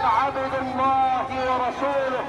عبد الله ورسوله.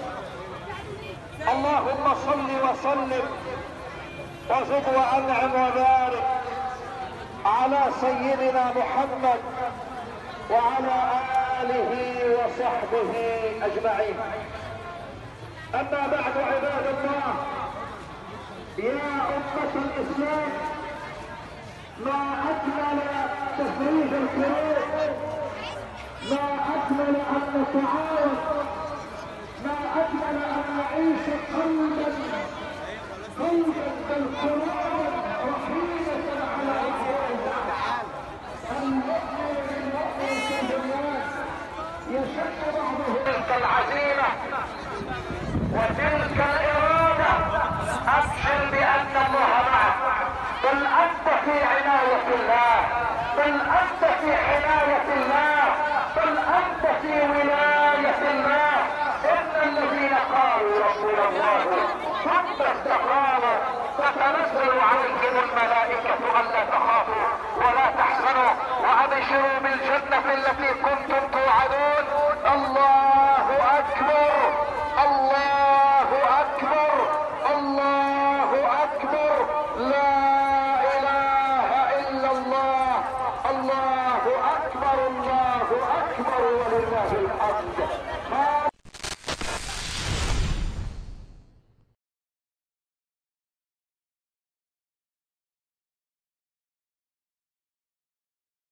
اللهم صل وسلم وزد وانعم وبارك على سيدنا محمد وعلى آله وصحبه أجمعين. أما بعد عباد الله، يا أمة الإسلام، ما أجمل تفريج الكروب، ما أجمل أن نتعاون، ما أجمل أن نعيش قلبا بالقرآن رحيمة على أعداء الله. المؤمن بالمؤمن كالبنيان يشد بعضه. تلك العزيمة وتلك الإرادة، أبشر بأن الله معك. بل أنت في عناية الله، بل أنت في عناية الله.